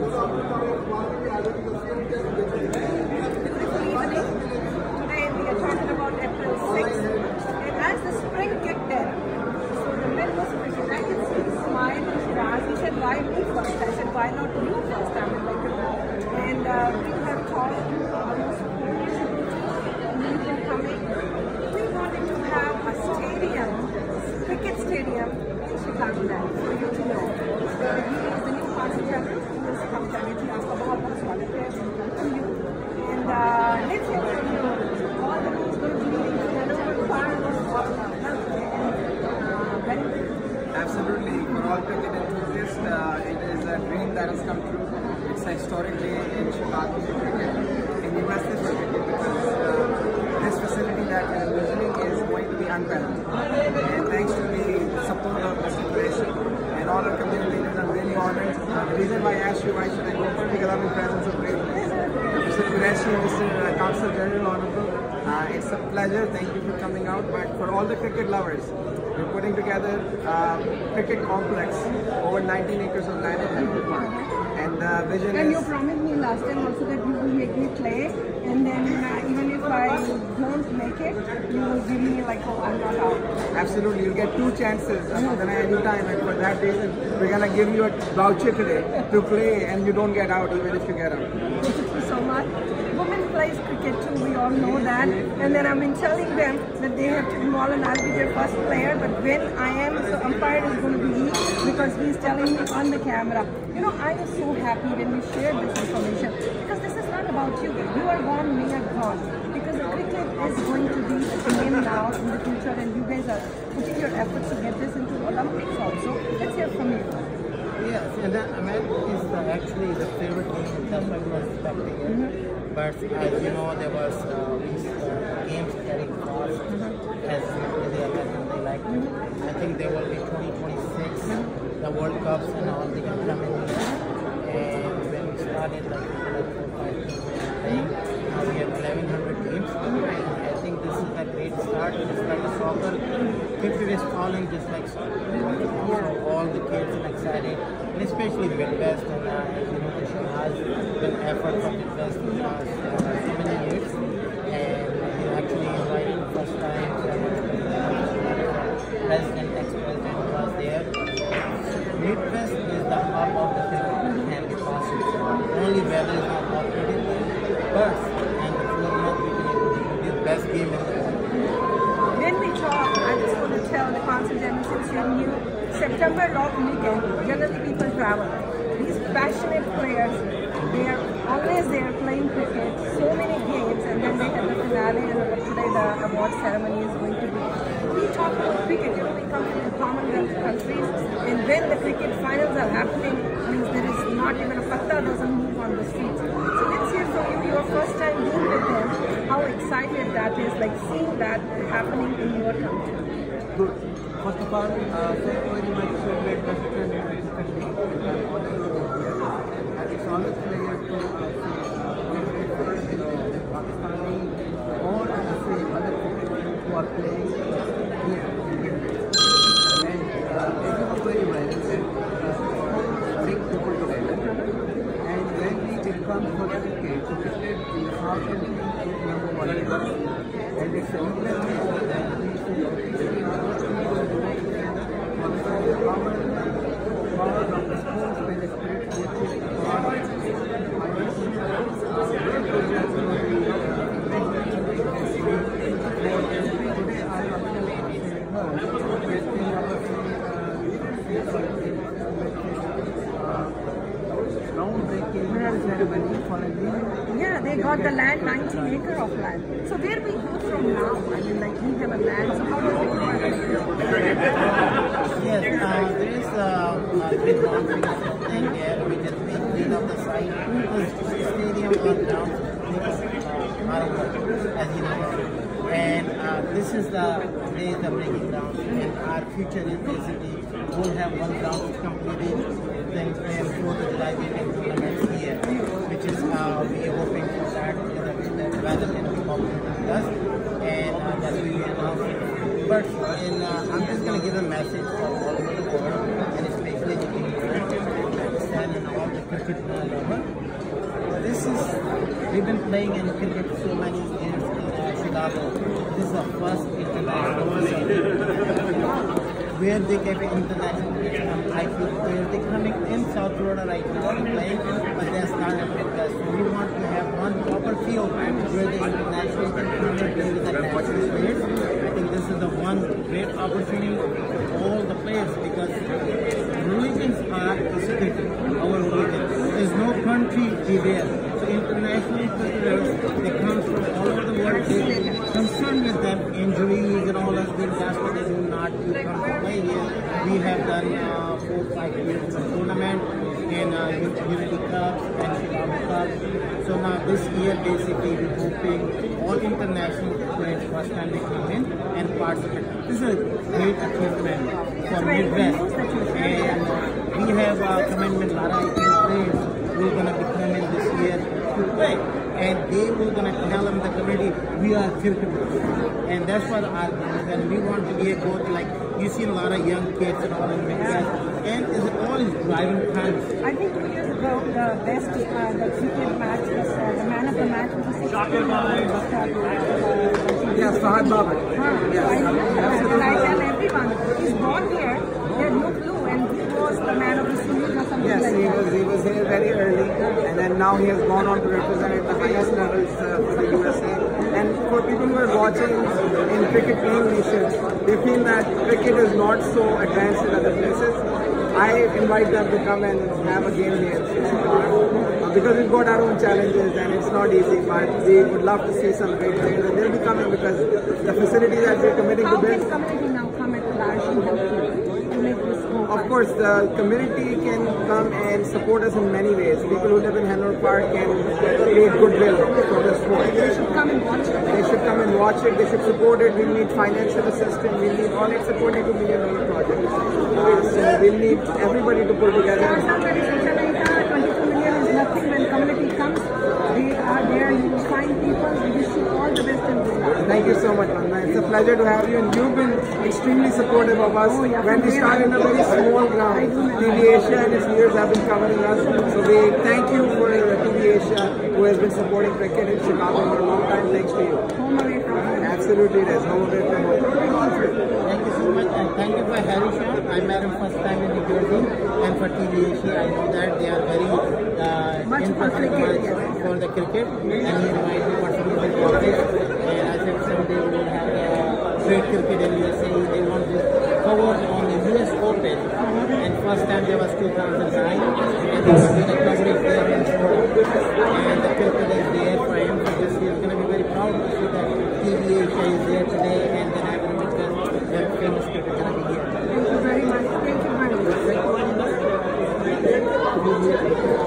Today we are talking about April 6th, and as the spring kicked in, so the men was cricket. I can see the smile in Shiraz. He said, "Why me first?" I said, "Why not you first?" I mean, like, and we have talked almost 4 years ago. We've been coming. We wanted to have a stadium, cricket stadium in Chicago for you to know. He is the new council general. He has come to me. आपका बहुत-बहुत स्वागत है. Welcome you. And let's hear from you. All the news going to be meeting together for Absolutely. For all cricket enthusiasts, it is a dream that has come true. It's a historic day in Chicago for cricket, in USA for cricket, because this facility that we're envisioning is going to be unparalleled. And thanks to the support of Mr. Qureshi and all our community leaders, I'm really honored. The reason why I asked you why should I go for, because I'm in presence of great Mr. Qureshi, Mr. Council General, Honorable. It's a pleasure. Thank you for coming out. But for all the cricket lovers, we're putting together a cricket complex over 19 acres of land in Henry Park. And the vision and is... you promised me last time also that you will make me play, and then even if I don't make it, you will give me like, oh, I'm not out. Absolutely, you get 2 chances any time, and for that reason, we're gonna give you a voucher today to play, and you don't get out even if you get out. Thank you so much. Women plays cricket too, we all know that, and then I've been telling them that they have to involve and I'll be their first player, but when I am, so umpire is going to be he, because he's telling me on the camera. You know, I was so happy when we shared this information, because this is not about you. You are gone, we are gone. Because the cricket is going to be a game now in the future, and you guys are putting your efforts to get this into Olympics also. Let's hear from you. Yes, and MAQ is actually the favorite game. That's why we were expecting it. But as you know, there was these games getting lost as they like to. I think there will be 2026, the World Cups and all, they can come in here. And when we started, like 4 or 5 teams playing, now we have 1,100 teams. And I think this is a great start. Just like soccer, cricket is falling just like soccer. So all the kids are excited, and especially Midwest, and as you know, the show has been effort from Midwest in the last so many years, and we actually invited the first time President, ex-President was there. Midwest is the hub of the cricket, can be possible. Only weather is not operating, but and the 4 months we can able to do the best game in the world. When we talk, I just want to tell the council general, since you're new, September long weekend, generally people travel. These passionate players, they are always there playing cricket, so many games, and then they have the finale, and today the award ceremony is going to be. We talk about cricket, you know, we come from the Commonwealth countries, and when the cricket finals are happening, means there is not even a patta doesn't move on the streets. So let's hear from you, your first time being with them, how excited that is, like seeing that happening in your country. Good. First of all, thank you very much for your question and it's always a pleasure to see Pakistani or other people who are playing here in India. And as you know very well, bring people together. And when we come for cricket, so cricket in the South Indian is #1. And it's a wonderful that we should power of the sports when the spirit which is yeah, they got the land, 19 acres of land. So where we go from now? I mean, like we have a land, so how does it work? Yes, there is a big boundary thing there. We just clean up the site. Because stadium or grounds as you know. And this is the breaking ground. And our future is basically we'll have one ground completed. Then 4th of July we can do the next year, which is we are hoping for that rather than be popular with us, and that will be announced. But I'm just going to give a message for all over the world, and especially the Pakistan and all the cricket we've been playing in cricket so many years in Chicago. This is the first international where they get international IPL players. They're coming in South Florida right now and playing, but they're starting America. So we want to have one proper field where the international can come and play with the national players. I think this is the one great opportunity for all the players because religions are security, our religion. There's no country be there. So international cricketers, they come from all over the world. They're concerned with them injuries and all those things. That's why they do not come to play here. We have done 4 or 5 years of tournament in Unity Cup and Chicago Cup. So now this year basically we're hoping all international players first time they come in and participate. This is a great achievement for Midwest. And we have commitment a lot of IPL players who are going to be coming this year to play. And they were going to tell them the committee, we are cricketers. And that's what our goal is. And we want to be a coach like, you see a lot of young kids and all in Midwest. And all is driving times. I think 2 years ago, the best, the cricket match was, the man of the match was a 16-year-old. Yes, Fahad Babar. Yes. I remember that. And I tell everyone, he's born here, they had no clue, and he was the man of the series or something Yes, like that. he was here very early, and then now he has gone on to represent at the highest levels for the USA. And for people who are watching in cricket playing nations, they feel that cricket is not so advanced in other places. I invite them to come and have a game here because we've got our own challenges and it's not easy, but we would love to see some great players and they'll be coming because the facilities that we're committing to build. How can community now come at large and help you to make this go? Of course, the community can come and support us in many ways. People who live in Henry Park can create goodwill for the sport. They should come and watch it. They should come and watch it. They should support it. We need financial assistance. We need all it supporting $2 million project. So we need everybody to pull together. 22 million is nothing when community comes. They are there. You will find people. We wish you all the best and good luck. Thank you so much, Anna. It's a pleasure to have you, and you've been extremely supportive of us. When we started in a very small ground, TV Asia and its viewers have been covering us. So we thank you for TV Asia, who has been supporting cricket in Chicago for a long time. Thanks to you. Home away from home. Absolutely, it is. Home away from home. Thank you so much, and thank you for Harry Shah. I met him first time in New Jersey, and for TV Asia, I know that they are very interested for the cricket, and he invited me for some of the topics, and I said someday we will have great cricket in USA. They want to cover on the US Open, and first time there was 2009, and they were doing the coverage there in Florida, and the cricket is there for him, so this he is going to be very proud to see that TV Asia is there today, and then I will make that famous cricket going to be here. Thank you very much. Thank you very much.